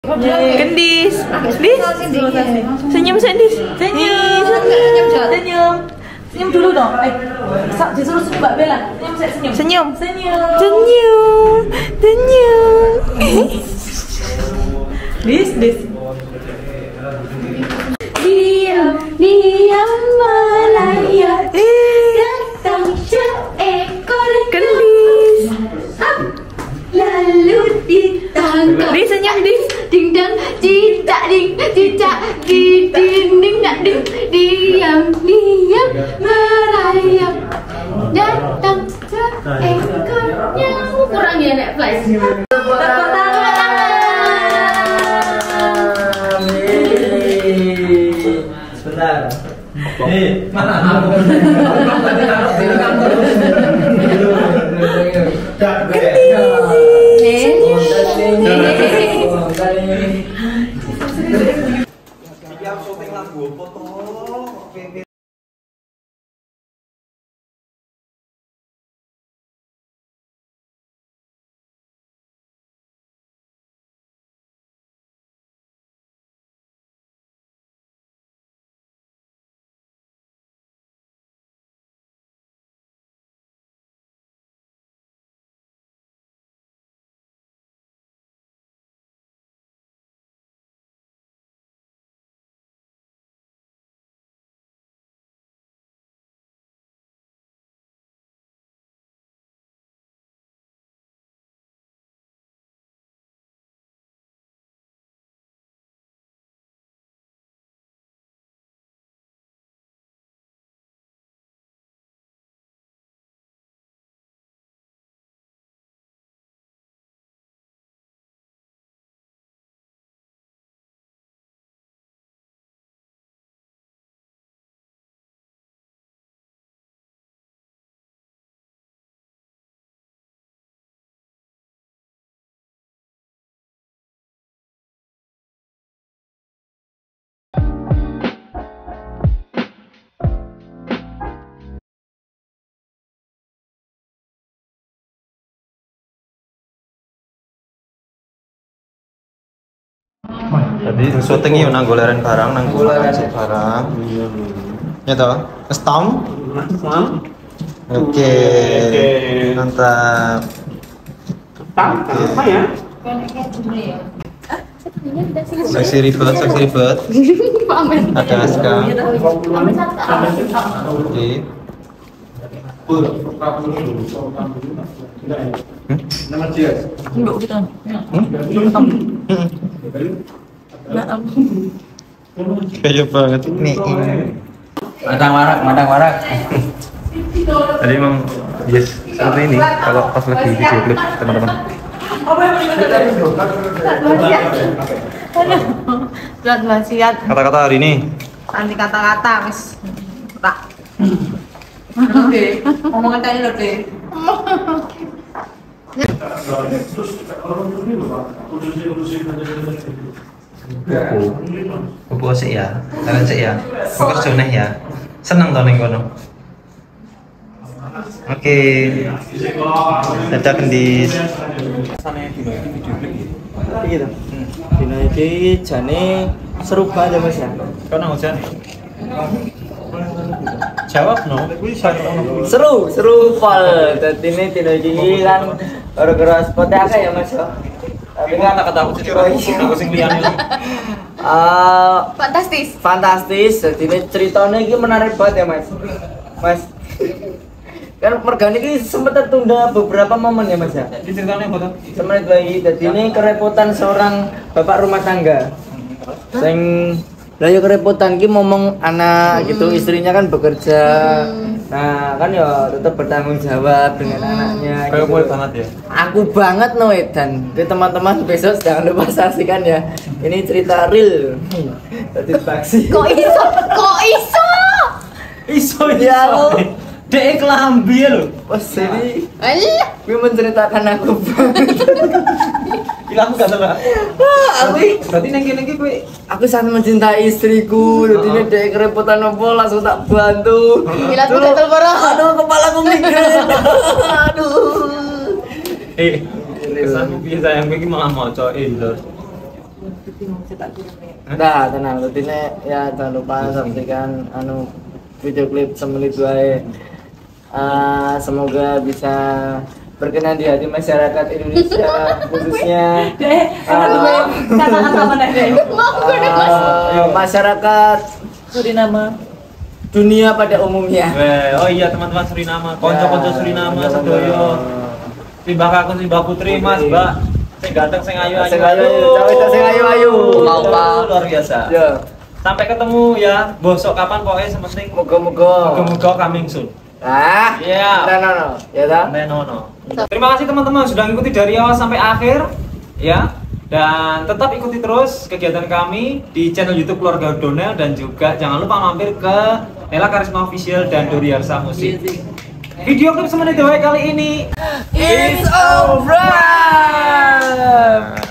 Gendis, Dis, senyum Dis, senyum dulu dong. Disuruh Mbak Bella, senyum. Dis. Diam melayang datang seekor Gendis. Lalu ditangkap. Dis senyum Dis. Ding dang cicak ding cicak di dinding nak ding. Diam merayap datang seekornya. Kurang ya nek flash. Sebentar. Mana aku? Siap syuting lagu foto. Tadi syutingnya nang goleran barang, nang goleran barang. Ya toh, stom. Oke. Mantap. Apa ya? Saksi ribet. Ada Aska. Oke. Nama dia. Enggak kita. Kayak banget nih. Madang warak. Tadi emang yes seperti ini kalau pas lagi video klip teman-teman. Wasiat. Kata-kata hari ini. Anti kata-kata wis. Tak. Omongan tadi lho, Dek. Buku sih ya, kalian sih ya. Fokus joneh ya. Seneng toh ning kono. Oke. Dadah Gendis. Sana dino iki video klip iki. Iki to. Dino iki jane seru banget ya Mas ya. Kono hujan. Jawab no. Seru pol. Dadi ini dino iki kan gara-gara spotnya akeh ya Mas ya. Tapi kan kata aku sing liyane. Fantastis. Jadi ini ceritanya ini menarik banget ya Mas. Kan mergane ini sempat tertunda beberapa momen ya Mas ya. Di ceritanya apa tuh? Semenit lagi. Jadi ini kerepotan seorang bapak rumah tangga. Sing lah ya kerepotan ki ngomong anak gitu, istrinya kan bekerja. Nah, kan ya tetap bertanggung jawab dengan anaknya Kayak gitu. banget ya. Aku banget no Edan. Jadi teman-teman besok jangan lupa saksikan ya. Ini cerita real. Tadi taksi. Kok iso? Iso Ya lo. Dek kelambi lho. Pas ini Alah. gue menceritakan aku banget. Gila aku gak salah. Aku Berarti neng kene iki kowe aku sangat mencintai istriku. Jadi ini dek kerepotan apa langsung tak bantu. Gila aku gatel parah. Aduh kepala aku migrain. Aduh. kesanku piye sayang kowe iki malah maca endorse. Nah, tenang, rutinnya ya jangan lupa saksikan video klip semenit wae. Semoga bisa berkenan di hati masyarakat Indonesia khususnya kata-kata mana deh? Masyarakat Suriname, dunia pada umumnya. Oh iya teman-teman Suriname, konco-konco Suriname sedoyo. Timbang kakun timbang putri Mas, Mbak. Sing ganteng sing ayu-ayu. Sing ayu-ayu. Mau luar biasa. Ya. Sampai ketemu ya, bosok kapan pokoknya sementing. Moga-moga coming soon. Iya. No. Ya dah. No. Terima kasih teman-teman sudah mengikuti dari awal sampai akhir ya. Dan tetap ikuti terus kegiatan kami di channel YouTube Keluarga Donel dan juga jangan lupa mampir ke Nela Karisma Official dan Dori Harsa Musik. Video klip semenit kali ini It's over.